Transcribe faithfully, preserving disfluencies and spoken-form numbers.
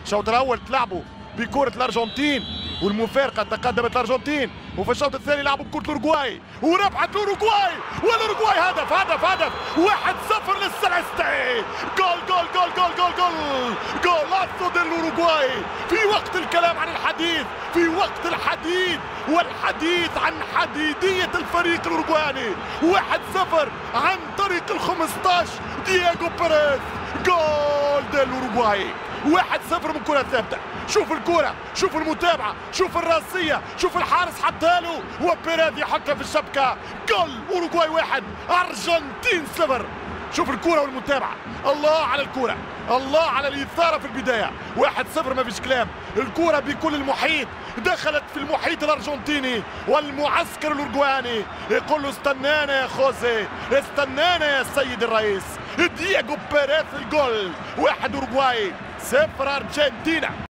الشوط الاول تلعبوا بكرة الارجنتين والمفارقة تقدمت الارجنتين، وفي الشوط الثاني لعبوا بكرة الاوروغواي وربحت الاوروغواي، والاوروغواي هدف هدف هدف واحد صفر للسلستي. جول جول جول جول جول جول جولاسو ديل الاوروغواي في وقت الكلام عن الحديث، في وقت الحديث والحديث عن حديدية الفريق الاوروغواني. واحد صفر عن طريق ال خمسطاش دييغو بيريز. جول ديل الاوروغواي واحد صفر من كرة ثابتة. شوف الكرة، شوف المتابعة، شوف الراسية، شوف الحارس حطها له وبيريز يحطها في الشبكة. جول اوروغواي واحد ارجنتين صفر. شوف الكرة والمتابعة، الله على الكرة، الله على الإثارة في البداية. واحد صفر ما فيش كلام. الكرة بكل المحيط دخلت في المحيط الأرجنتيني والمعسكر الأوروغواني يقول له استنانا يا خوزي، استنانا يا سيد الرئيس. دييغو بيريز الجول. واحد أوروغواي صفر أرجنتينا.